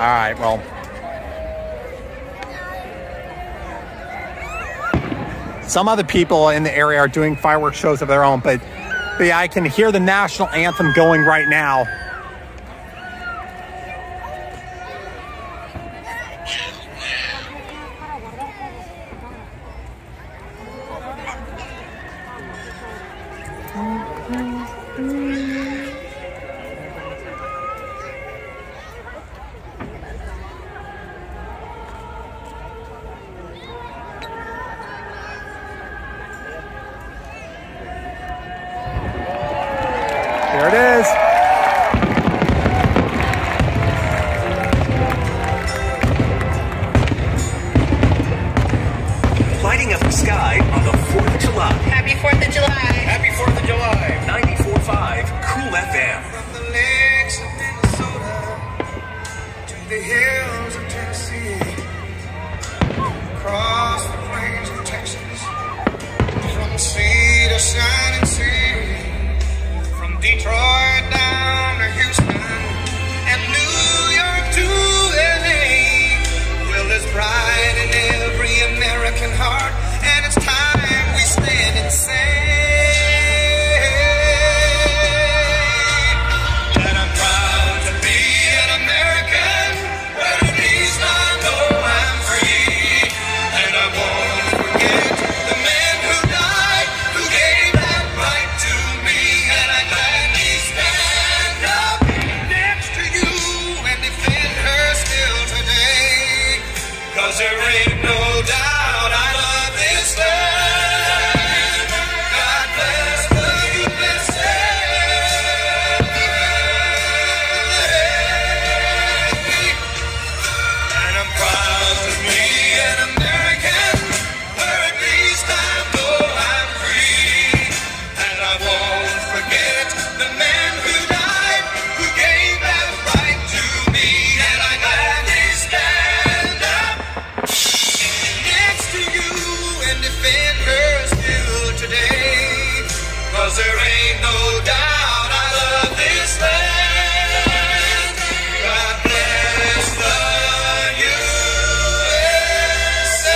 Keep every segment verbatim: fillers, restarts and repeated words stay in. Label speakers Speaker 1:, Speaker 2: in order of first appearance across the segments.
Speaker 1: right, well. Some other people in the area are doing fireworks shows of their own, but, but yeah, I can hear the national anthem going right now. There it is.
Speaker 2: Lighting up the sky on the fourth of July.
Speaker 3: Happy fourth of July.
Speaker 2: Happy fourth of July. ninety-four point five Cool F M.
Speaker 4: From the lakes of Minnesota to the hills of Tennessee, across the plains of Texas, from the sea to shining sea, from Detroit down to Houston and New York to L A. Well, there's pride in every American heart, and it's time we stand and say that I'm proud to be an American, where at least I know I'm free, and I won't forget the men who died, who gave that right to me, and I gladly stand up next to you and defend her still today, 'cause there ain't no doubt I love this land. God bless the U S A. And I'm proud to be an American, where at least I know I'm free, and I won't forget the men who died, who gave that right to me, and I gladly stand up next to you and defend her still today, 'cause there ain't no doubt I love this land. God bless the U S A.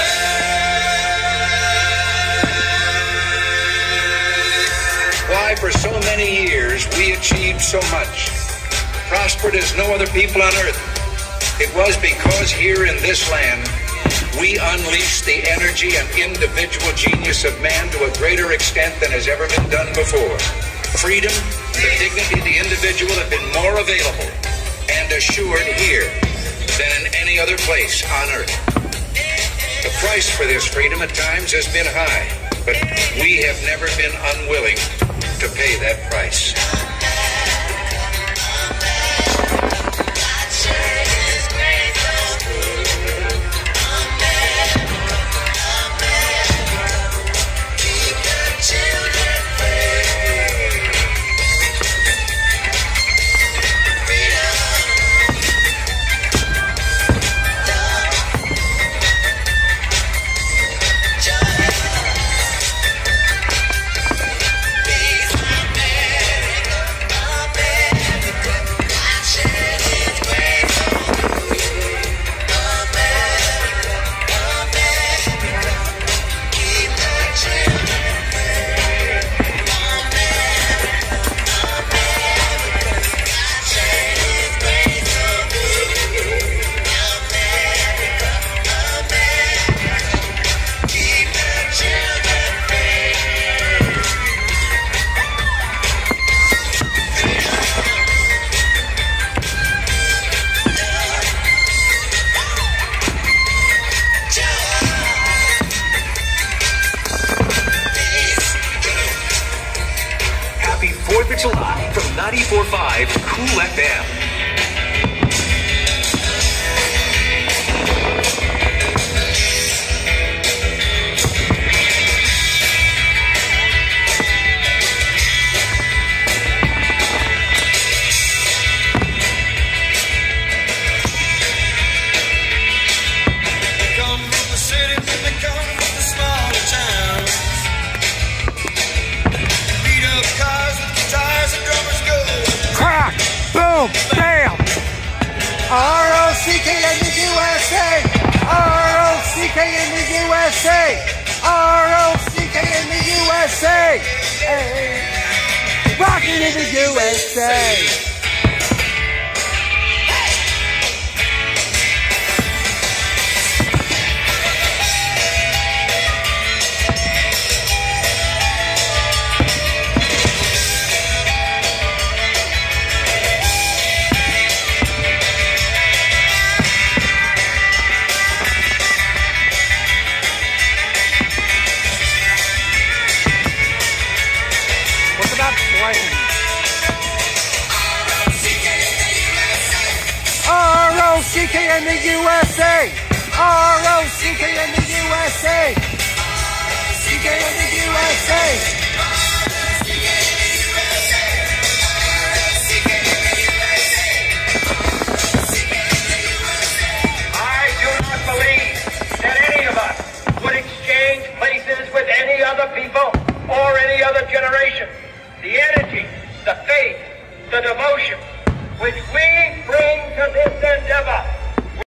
Speaker 5: Why, for so many years, we achieved so much, prospered as no other people on earth. It was because here in this land, we unleashed the energy and individual genius of man to a greater extent than has ever been done before. Freedom, the dignity of the individual have been more available and assured here than in any other place on earth. The price for this freedom at times has been high, but we have never been unwilling to pay that price.
Speaker 2: fourth of July from ninety-four point five Cool F M.
Speaker 1: Crack! Boom! C K in the U S A. R O C K in the U S A. R O C K in the U S A. Hey. Rocking in the U S A. R O C K in the U S A. R O C K in the U S A. C K in the U S A.
Speaker 3: I do not believe that any of us would exchange places with any other people or any other generation. The energy, the faith, the devotion which we bring to this endeavor